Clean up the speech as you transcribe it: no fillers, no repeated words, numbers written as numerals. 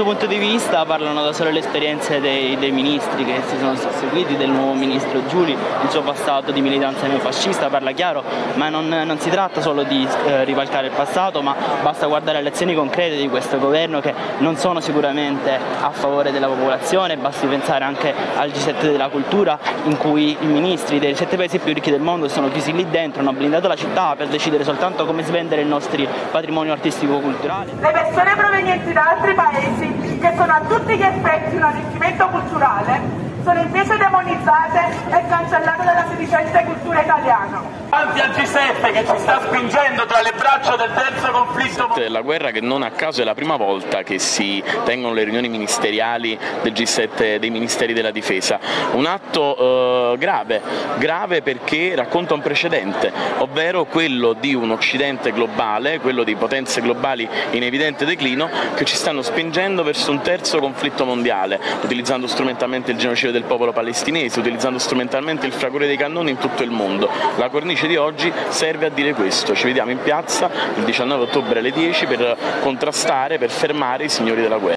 punto di vista parlano da sole le esperienze dei ministri che si sono susseguiti, del nuovo ministro Giuli, il suo passato di militanza neofascista parla chiaro, ma non si tratta solo di rivalcare il passato, ma basta guardare alle azioni concrete di questo governo che non sono sicuramente a favore della popolazione. Basti pensare anche al G7 della cultura, in cui i ministri dei 7 paesi più ricchi del mondo sono chiusi lì dentro, hanno blindato la città per decidere soltanto come svendere il nostro patrimonio artistico-culturale. Le persone provenienti da altri paesi, che sono a tutti gli effetti un arricchimento culturale, sono invece demonizzate e cancellate dalla sedicente cultura italiana. Davanti al G7 che ci sta spingendo tra le braccia del terzo conflitto della guerra, che non a caso è la prima volta che si tengono le riunioni ministeriali del G7 dei ministeri della difesa. Un atto grave perché racconta un precedente, ovvero quello di un occidente globale, quello di potenze globali in evidente declino, che ci stanno spingendo verso un terzo conflitto mondiale, utilizzando strumentalmente il genocidio del popolo palestinese, utilizzando strumentalmente il fragore dei cannoni in tutto il mondo. La cornice di oggi serve a dire questo. Ci vediamo in piazza il 19 ottobre alle 10 per contrastare, per fermare i signori della guerra.